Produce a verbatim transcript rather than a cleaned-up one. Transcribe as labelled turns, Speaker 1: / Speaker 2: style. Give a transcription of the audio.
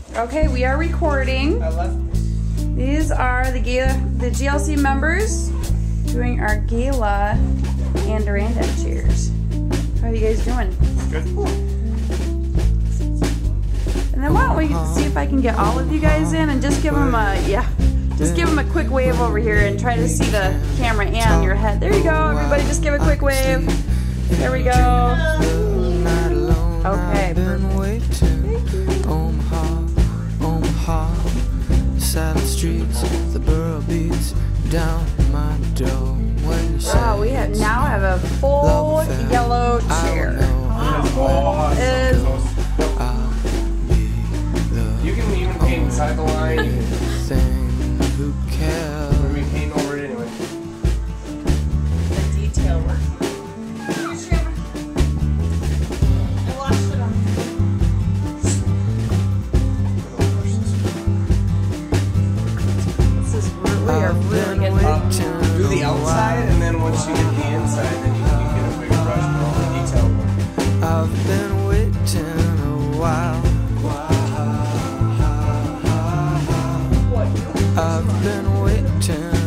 Speaker 1: Okay, we are recording.
Speaker 2: I left.
Speaker 1: These are the gala, the G L C members doing our gala and Durandam cheers. How are you guys doing?
Speaker 2: Good.
Speaker 1: And then why don't we see if I can get all of you guys in and just give them a, yeah, just give them a quick wave over here and try to see the camera and your head. There you go, everybody, just give a quick wave. There we go. Okay, perfect. Thank you.
Speaker 3: Saddle streets, the borough beats down my door. When you
Speaker 1: wow, we have now have a full yellow chair. Is
Speaker 2: you can even paint inside the line.
Speaker 3: Who cares?
Speaker 2: Or we paint over it anyway.
Speaker 1: the detail work. I watched it on. This is we are really getting
Speaker 2: Uh, do the outside, and then once you get the inside, then you can get a bigger brush for all the detail work.
Speaker 3: I've been waiting a while. I've been waiting